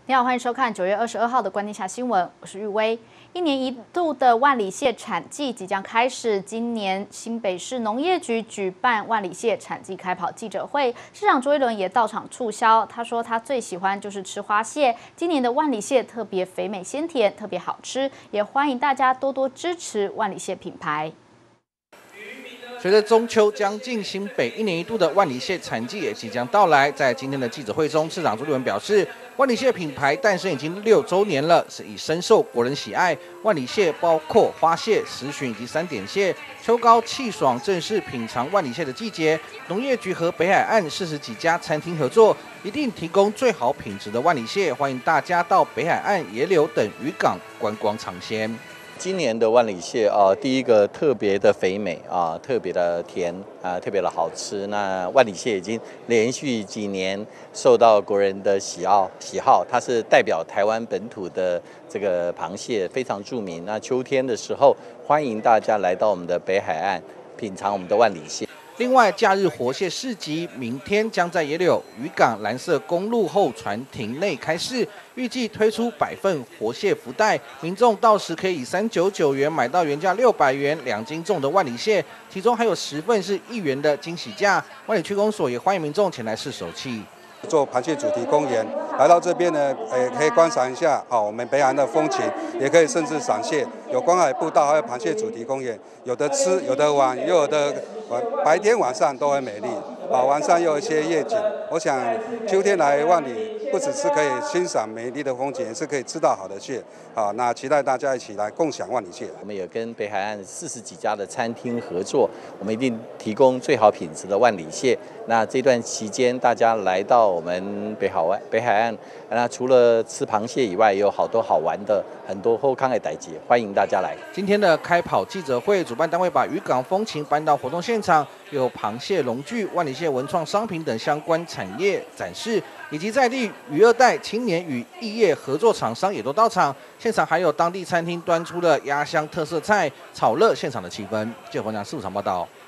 你好，欢迎收看9月22号的关键下新闻，我是玉薇。1年1度的万里蟹产季即将开始，今年新北市农业局举办万里蟹产季开跑记者会，市长卓一伦也到场促销。他说他最喜欢就是吃花蟹，今年的万里蟹特别肥美鲜甜，特别好吃，也欢迎大家多多支持万里蟹品牌。 随着中秋将近，新北1年1度的万里蟹产季也即将到来。在今天的记者会中，市长朱立伦表示，万里蟹品牌诞生已经6周年了，是以深受国人喜爱。万里蟹包括花蟹、石鲟以及3点蟹。秋高气爽，正是品尝万里蟹的季节。农业局和北海岸40几家餐厅合作，一定提供最好品质的万里蟹，欢迎大家到北海岸、野柳等渔港观光尝鲜。 今年的万里蟹第一个特别的肥美特别的甜特别的好吃。那万里蟹已经连续几年受到国人的喜好，它是代表台湾本土的这个螃蟹，非常著名。那秋天的时候，欢迎大家来到我们的北海岸品尝我们的万里蟹。 另外，假日活蟹市集明天将在野柳渔港蓝色公路候船亭内开市，预计推出100份活蟹福袋，民众到时可以以399元买到原价600元2斤重的万里蟹，其中还有10份是1元的惊喜价。万里区公所也欢迎民众前来试手气。 做螃蟹主题公园，来到这边呢，也可以观赏一下我们北海岸的风情，也可以甚至赏蟹，有观海步道，还有螃蟹主题公园，有的吃，有的玩，又有的白天晚上都很美丽晚上又有一些夜景。我想秋天来万里，不只是可以欣赏美丽的风景，也是可以吃到好的蟹那期待大家一起来共享万里蟹。 我们也跟北海岸40几家的餐厅合作，我们一定提供最好品质的万里蟹。那这段期间，大家来到我们北海岸，那除了吃螃蟹以外，也有好多好玩的，很多后康的代节，欢迎大家来。 今天的开跑记者会，主办单位把渔港风情搬到活动现场，有螃蟹农具、万里蟹文创商品等相关产业展示，以及在地渔二代青年与异业合作厂商也都到场。现场还有当地餐厅端出了鸭香特色菜，炒热现场的气氛。记者黄强45场报道。